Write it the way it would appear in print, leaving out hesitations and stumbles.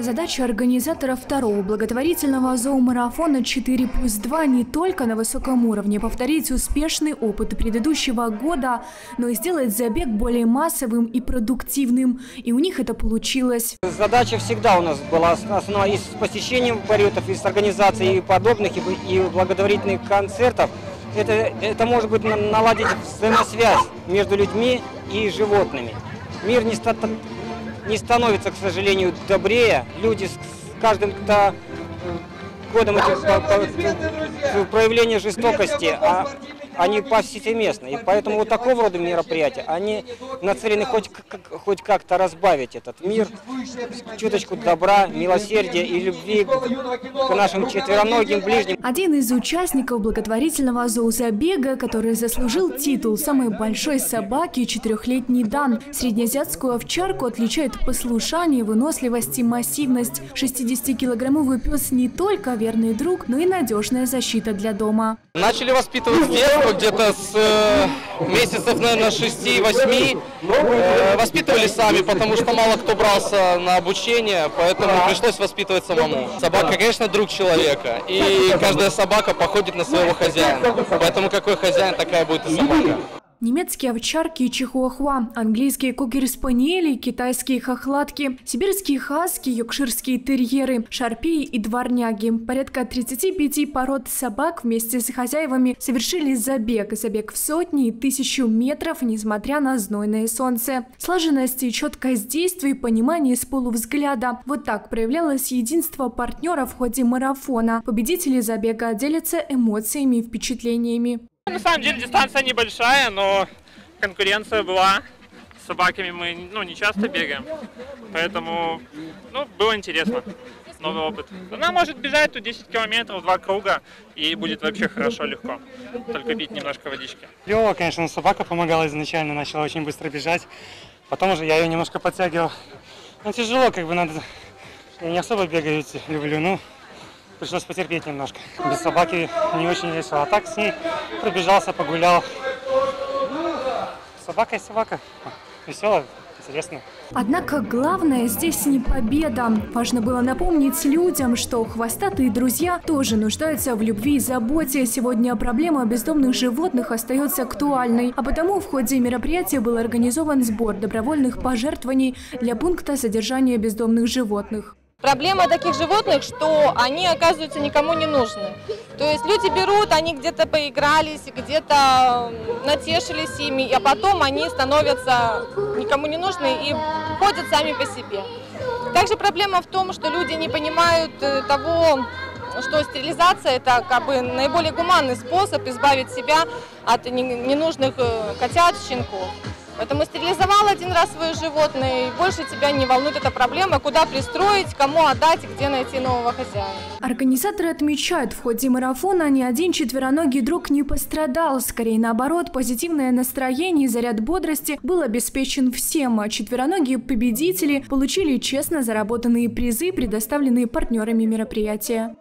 Задача организатора второго благотворительного зоомарафона 4+2 не только на высоком уровне повторить успешный опыт предыдущего года, но и сделать забег более массовым и продуктивным. И у них это получилось. Задача всегда у нас была основная и с посещением полетов, и с организацией подобных, и благотворительных концертов. Это может быть наладить взаимосвязь между людьми и животными. Мир не становится, к сожалению, добрее. Люди с каждым годом проявление жестокости, они повсеместно. И поэтому вот такого рода мероприятия, они нацелены хоть как-то разбавить этот мир, чуточку добра, милосердия и любви к нашим четвероногим ближним. Один из участников благотворительного зоозабега, который заслужил титул самой большой собаки, 4-летний Дан. Среднеазиатскую овчарку отличает послушание, выносливость и массивность. 60-килограммовый пес не только верный друг, но и надежная защита для дома. Начали воспитывать с детства, где-то с месяцев, наверное, 6-8. Воспитывали сами, потому что мало кто брался на обучение, поэтому пришлось воспитывать самому. Собака, конечно, друг человека, и каждая собака походит на своего хозяина. Поэтому какой хозяин, такая будет и собака. Немецкие овчарки и чихуахуа, английские кокер-спаниели, китайские хохлатки, сибирские хаски, йоркширские терьеры, шарпеи и дворняги. Порядка 35 пород собак вместе с хозяевами совершили забег в сотни и 1000 метров, несмотря на знойное солнце. Слаженность и четкость действий, понимание с полувзгляда. Вот так проявлялось единство партнеров в ходе марафона. Победители забега делятся эмоциями и впечатлениями. На самом деле дистанция небольшая, но конкуренция была. С собаками мы не часто бегаем, поэтому было интересно. Новый опыт. Она может бежать тут 10 километров, 2 круга, и будет вообще хорошо, легко. Только пить немножко водички. Клево, конечно, собака помогала изначально, начала очень быстро бежать. Потом уже я ее немножко подтягивал. Тяжело, надо. Я не особо бегаю, люблю, пришлось потерпеть немножко. Без собаки не очень весело. А так с ней пробежался, погулял. Собака и собака. Весело, интересно. Однако главное здесь не победа. Важно было напомнить людям, что хвостатые друзья тоже нуждаются в любви и заботе. Сегодня проблема бездомных животных остается актуальной. А потому в ходе мероприятия был организован сбор добровольных пожертвований для пункта содержания бездомных животных. Проблема таких животных, что они, оказываются, никому не нужны. То есть люди берут, они где-то поигрались, где-то натешились ими, а потом они становятся никому не нужны и ходят сами по себе. Также проблема в том, что люди не понимают того, что стерилизация – это наиболее гуманный способ избавить себя от ненужных котят, щенков. Поэтому стерилизовал один раз свое животное, и больше тебя не волнует эта проблема, куда пристроить, кому отдать, где найти нового хозяина. Организаторы отмечают, в ходе марафона ни один четвероногий друг не пострадал. Скорее наоборот, позитивное настроение и заряд бодрости был обеспечен всем. А четвероногие победители получили честно заработанные призы, предоставленные партнерами мероприятия.